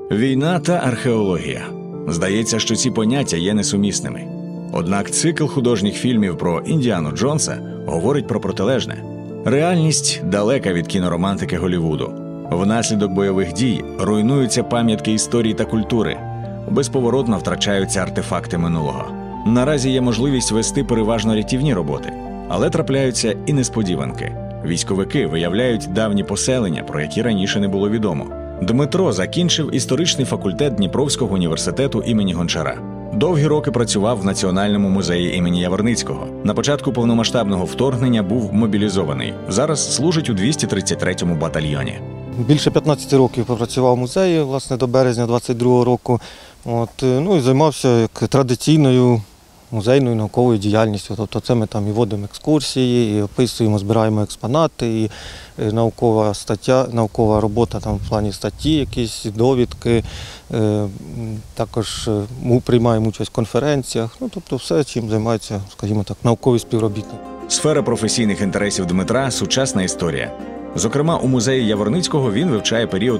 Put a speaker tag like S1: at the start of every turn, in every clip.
S1: Війна та археологія. Здається, що ці поняття є несумісними. Однак цикл художніх фільмів про Індіану Джонса говорить про протилежне. Реальність далека від кіноромантики Голлівуду. Внаслідок бойових дій руйнуються пам'ятки історії та культури. Безповоротно втрачаються артефакти минулого. Наразі є можливість вести переважно рятівні роботи. Але трапляються і несподіванки. Військовики виявляють давні поселення, про які раніше не було відомо. Дмитро закінчив історичний факультет Дніпровського університету імені Гончара. Довгі роки працював в Національному музеї імені Яворницького. На початку повномасштабного вторгнення був мобілізований. Зараз служить у 233-му батальйоні.
S2: Більше 15 років попрацював в музеї, власне, до березня 22-го року. І займався як традиційною музейною науковою діяльністю. Тобто це ми там і водимо екскурсії, і описуємо, збираємо експонати, і наукова робота там в плані статті, якісь довідки. Також приймаємо участь в конференціях. Тобто все, чим займаються, скажімо так, наукові співробітники.
S1: Сфера професійних інтересів Дмитра – сучасна історія. Зокрема, у музеї Яворницького він вивчає період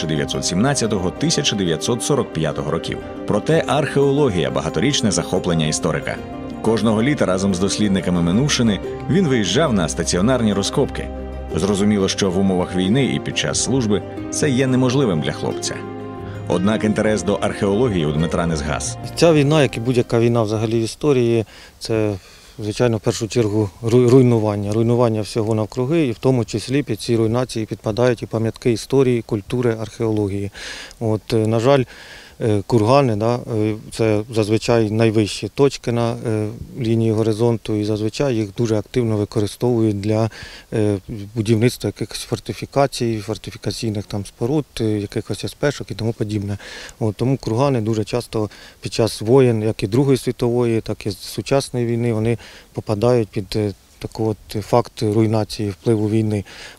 S1: 1917-1945 років. Проте археологія – багаторічне захоплення історика. Кожного літа разом з дослідниками минувшини він виїжджав на стаціонарні розкопки. Зрозуміло, що в умовах війни і під час служби це є неможливим для хлопця. Однак інтерес до археології у Дмитра не згас.
S2: Ця війна, як і будь-яка війна взагалі в історії, це, звичайно, в першу чергу руйнування. Руйнування всього навкруги, і в тому числі під ці руйнації підпадають і пам'ятки історії, культури, археології. На жаль, кургани – це зазвичай найвищі точки на лінії горизонту, і зазвичай їх дуже активно використовують для будівництва якихось фортифікацій, фортифікаційних споруд, якихось спешок і тому подібне. Тому кургани дуже часто під час воєн, як і Другої світової, так і сучасної війни, вони попадають під такий факт руйнації, впливу війни.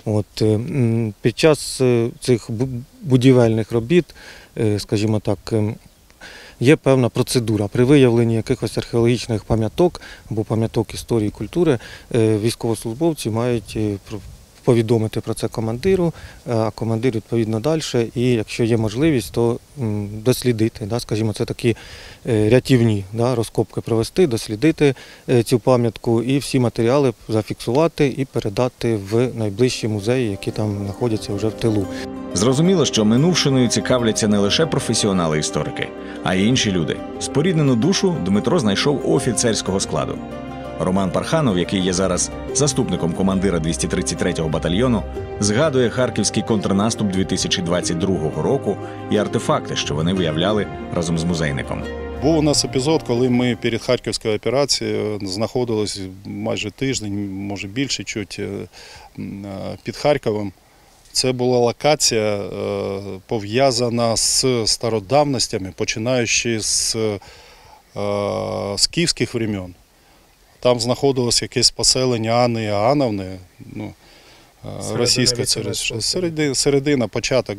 S2: Під час цих будівельних робіт, скажімо так, є певна процедура. При виявленні якихось археологічних пам'яток або пам'яток історії і культури військовослужбовці мають повідомити про це командиру, а командир відповідно далі. І якщо є можливість, то дослідити. Скажімо, це такі рятівні розкопки провести, дослідити цю пам'ятку і всі матеріали зафіксувати і передати в найближчі музеї, які там знаходяться вже в тилу.
S1: Зрозуміло, що минувшиною цікавляться не лише професіонали-історики, а й інші люди. Споріднену душу Дмитро знайшов у офіцерського складу. Роман Парханов, який є зараз заступником командира 233-го батальйону, згадує харківський контрнаступ 2022 року і артефакти, що вони виявляли разом з музейником.
S3: Був у нас епізод, коли ми перед Харківською операцією знаходились майже тиждень, може більше, чуть під Харковом. Це була локація, пов'язана з стародавностями, починаючи з київських времен. Там знаходилось якесь поселення Анни Іоанновни, російська середина, початок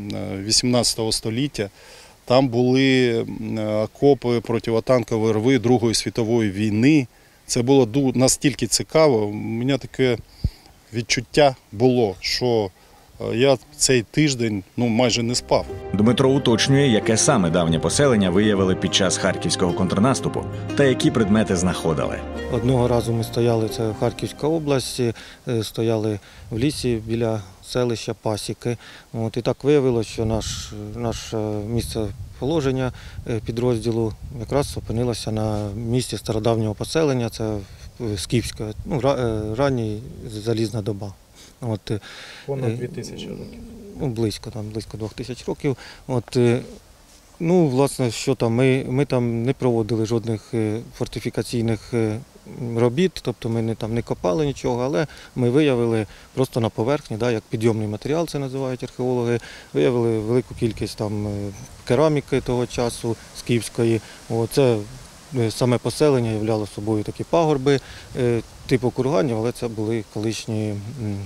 S3: 18 століття. Там були окопи, противотанкові рви Другої світової війни. Це було настільки цікаво. У мене таке відчуття було, що я цей тиждень майже не спав.
S1: Дмитро уточнює, яке саме давнє поселення виявили під час харківського контрнаступу та які предмети знаходили.
S2: Одного разу ми стояли, це в Харківській області, стояли в лісі біля селища Пасіки. І так виявилося, що наше місце положення підрозділу якраз опинилося на місці стародавнього поселення, це скіфська, ранній залізна доба.
S4: Понад 2000 років.
S2: Близько 2000 років. Власне, що там, ми там не проводили жодних фортифікаційних робіт, тобто ми не копали нічого, але ми виявили просто на поверхні, як підйомний матеріал, це називають археологи, виявили велику кількість кераміки того часу, скіфської. Це саме поселення являло собою такі пагорби типу курганів, але це були колишні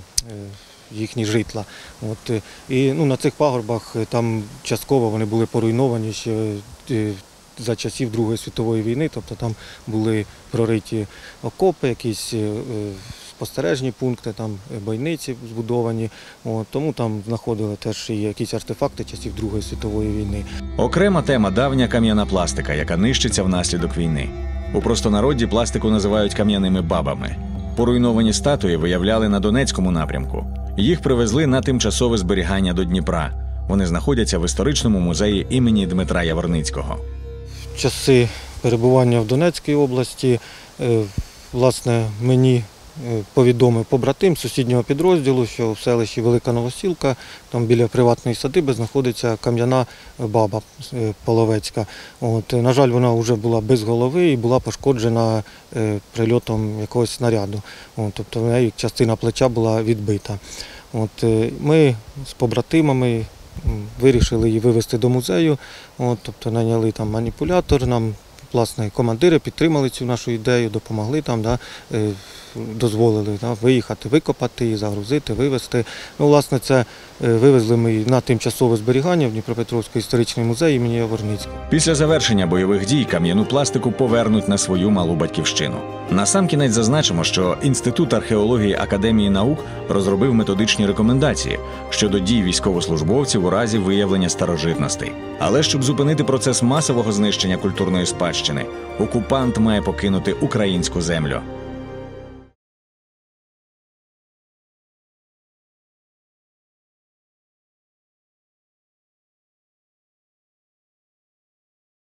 S2: їхні житла. І на цих пагорбах там частково вони були поруйновані ще за часів Другої світової війни, тобто там були прориті окопи, якісь спостережні пункти, там бойниці збудовані, тому там знаходили теж і якісь артефакти часів Другої світової війни.
S1: Окрема тема – давня кам'яна пластика, яка нищиться внаслідок війни. У простонароді пластику називають кам'яними бабами. Поруйновані статуї виявляли на Донецькому напрямку. Їх привезли на тимчасове зберігання до Дніпра. Вони знаходяться в історичному музеї імені Дмитра Яворницького.
S2: В часи перебування в Донецькій області, власне, мені повідомив побратим сусіднього підрозділу, що в селищі Велика Новосілка, там біля приватної садиби, знаходиться кам'яна баба половецька. На жаль, вона вже була без голови і була пошкоджена прильотом якогось снаряду. Тобто в неї частина плеча була відбита. Ми з побратимами вирішили її вивезти до музею, тобто наняли там маніпулятор, нам власне командири підтримали цю нашу ідею, допомогли там, дозволили виїхати, викопати її, загрузити, вивезти. Власне, це вивезли ми на тимчасове зберігання в Дніпропетровський історичний музей імені Яворницького.
S1: Після завершення бойових дій кам'яну пластику повернуть на свою малу батьківщину. Насамкінець зазначимо, що Інститут археології Академії наук розробив методичні рекомендації щодо дій військовослужбовців у разі виявлення старожитностей. Але щоб зупинити процес масового знищення культурної спадщини, окупант має покинути українську землю.